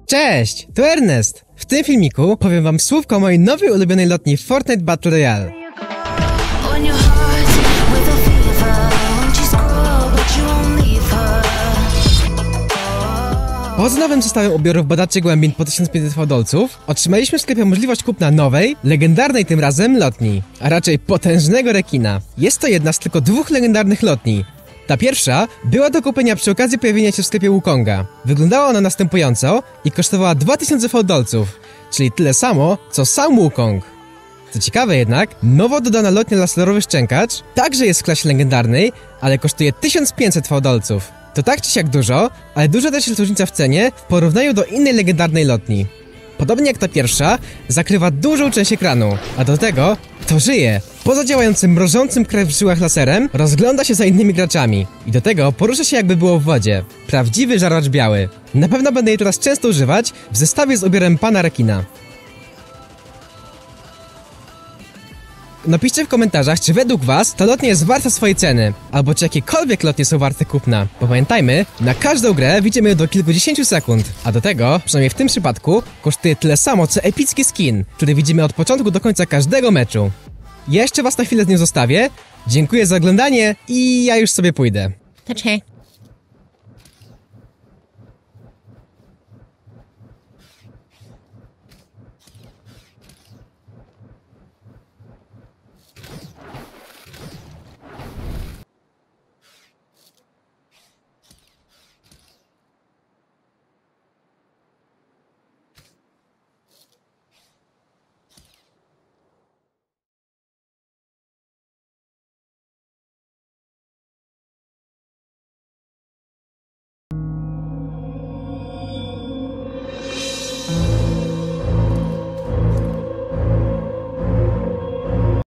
Cześć, to Ernest. W tym filmiku powiem wam słówko o mojej nowej ulubionej lotni w Fortnite Battle Royale. Poza nowym zestawem ubiorów badaczy głębin po 1500 fałdolców, otrzymaliśmy w sklepie możliwość kupna nowej, legendarnej tym razem lotni, a raczej potężnego rekina. Jest to jedna z tylko dwóch legendarnych lotni. Ta pierwsza była do kupienia przy okazji pojawienia się w sklepie Wukonga. Wyglądała ona następująco i kosztowała 2000 fałdolców, czyli tyle samo, co sam Wukong. Co ciekawe jednak, nowo dodana lotnia laserowy szczękacz także jest w klasie legendarnej, ale kosztuje 1500 fałdolców. To tak czy siak dużo, ale duża też jest różnica w cenie w porównaniu do innej legendarnej lotni. Podobnie jak ta pierwsza, zakrywa dużą część ekranu, a do tego to żyje. Poza działającym mrożącym krew w żyłach laserem, rozgląda się za innymi graczami. I do tego porusza się jakby było w wodzie. Prawdziwy żarłacz biały. Na pewno będę jej teraz często używać w zestawie z ubiorem pana rekina. Napiszcie w komentarzach, czy według was ta lotnia jest warta swojej ceny, albo czy jakiekolwiek lotnie są warte kupna. Bo pamiętajmy, na każdą grę widzimy ją do kilkudziesięciu sekund, a do tego, przynajmniej w tym przypadku, kosztuje tyle samo co epicki skin, który widzimy od początku do końca każdego meczu. Ja jeszcze was na chwilę z nią zostawię, dziękuję za oglądanie i ja już sobie pójdę. Cześć.